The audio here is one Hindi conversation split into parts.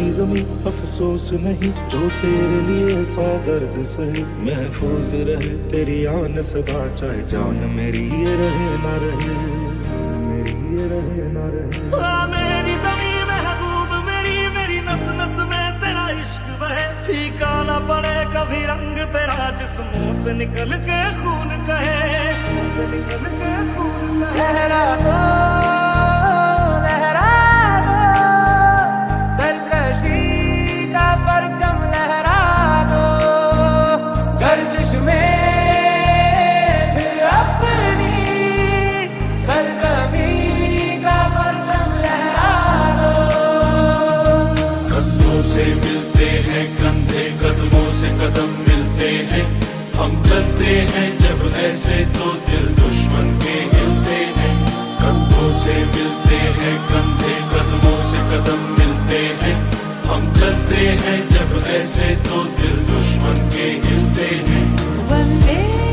मेरी जमीं अफसोस नहीं, जो तेरे लिए 100 दर्द सहे। महफूज रहे तेरी आन सदा, चाहे जान मेरी ये रहे ना रहे, मेरी ये रहे ना रहे। मेरी जमीं महबूब मेरी, मेरी नस नस में तेरा इश्क बहे। फीका ना पड़े कभी रंग तेरा, जिस मुंह से निकल के खून कहे, निकल के खून कहे। लहरा दो लहरा दो, सरकशी का परचम लहरा दो। गर्दिश में फिर अपनी सरजमीं का परचम लहरा दो। कंधों से मिलते हैं कंधे, कदमों से कदम मिलते हैं। हम चलते हैं जब ऐसे तो दिल दुश्मन के हिलते हैं। कंधों से मिलते हैं कंधे, कदमों से कदम मिलते हैं। हम चलते हैं जब ऐसे तो दिल दुश्मन के हिलते हैं। वंदे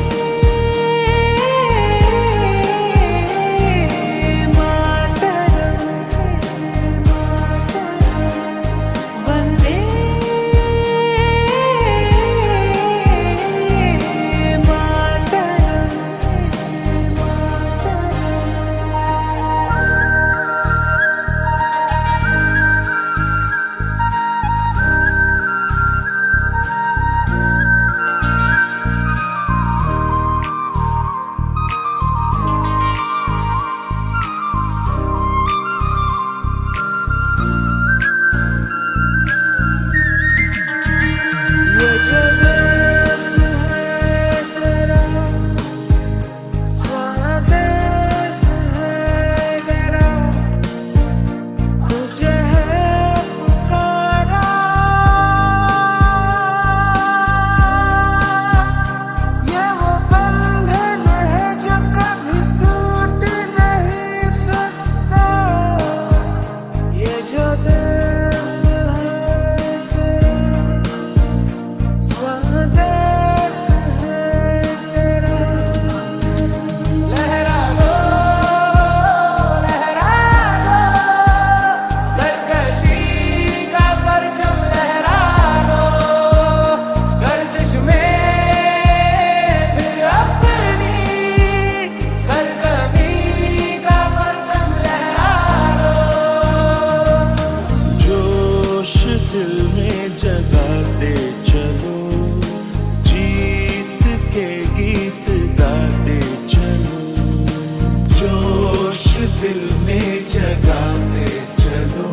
दिल में जगाते चलो,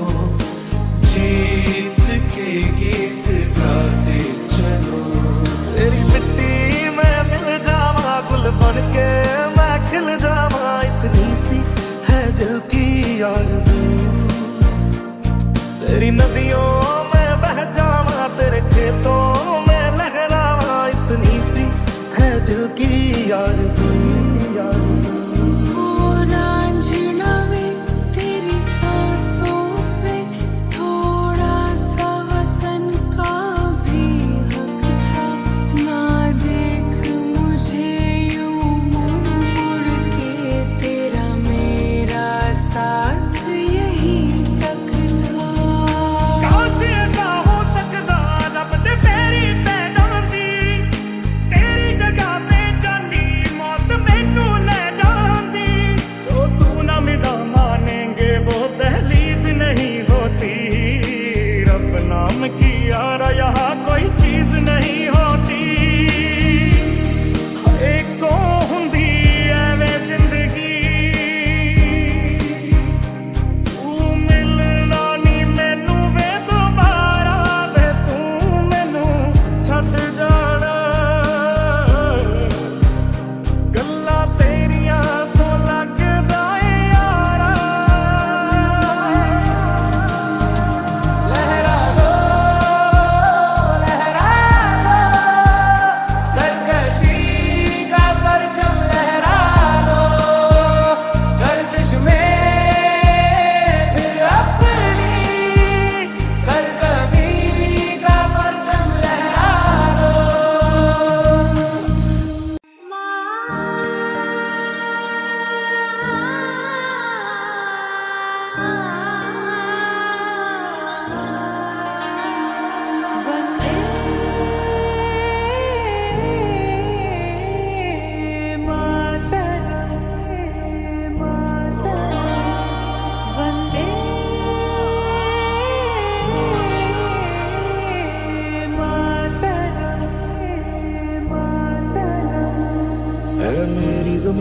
जीत के गीत गाते चलो। तेरी मिट्टी में मिल जावा, गुल बन के मैं खिल जावा। इतनी सी है दिल की आरज़ू, तेरी नदियों में बह जावा, तेरे खेतों में लहरावा। इतनी सी है दिल की आरज़ू।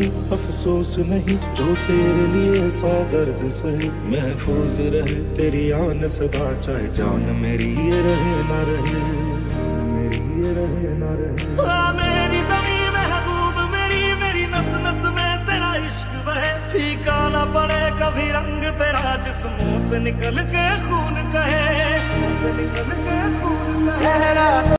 नहीं अफसोस नहीं, जो तेरे लिए 100 दर्द सहे। महफूज रहे तेरी आन सदा, चाहे जान मेरी ये रहे ना रहे, मेरी ये रहे ना रहे। मेरी ज़मीं महबूब मेरी, मेरी नस नस में तेरा इश्क बहे। फीका ना पड़े कभी रंग तेरा, जिस्मों से निकल के खून कहे, निकल के खून कहे।